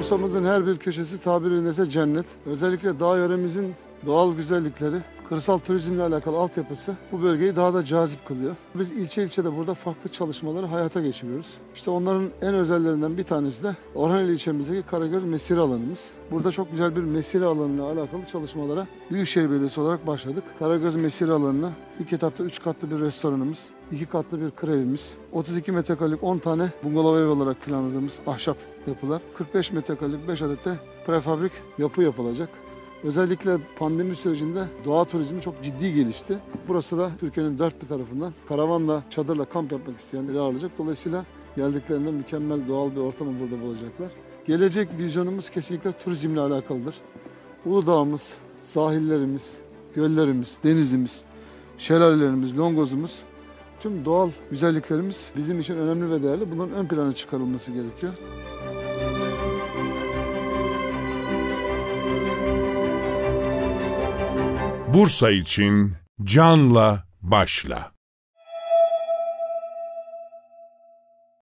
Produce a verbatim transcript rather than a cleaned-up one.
Bursa'mızın her bir köşesi tabiriyle ise cennet. Özellikle dağ yöremizin doğal güzellikleri, kırsal turizmle alakalı altyapısı bu bölgeyi daha da cazip kılıyor. Biz ilçe ilçe de burada farklı çalışmaları hayata geçiriyoruz. İşte onların en özellerinden bir tanesi de Orhaneli ilçemizdeki Karagöz Mesire alanımız. Burada çok güzel bir mesire alanıyla alakalı çalışmalara Büyükşehir Belediyesi olarak başladık. Karagöz Mesire alanına ilk etapta üç katlı bir restoranımız, iki katlı bir kır evimiz, otuz iki metrekarelik on tane bungalov ev olarak planladığımız ahşap yapılar, kırk beş metrekarelik beş adet de prefabrik yapı yapılacak. Özellikle pandemi sürecinde doğa turizmi çok ciddi gelişti. Burası da Türkiye'nin dört bir tarafından karavanla, çadırla kamp yapmak isteyenleri ağırlayacak. Dolayısıyla geldiklerinde mükemmel doğal bir ortamı burada bulacaklar. Gelecek vizyonumuz kesinlikle turizmle alakalıdır. Uludağ'ımız, sahillerimiz, göllerimiz, denizimiz, şelalelerimiz, longozumuz, tüm doğal güzelliklerimiz bizim için önemli ve değerli. Bunların ön plana çıkarılması gerekiyor. Bursa için canla başla.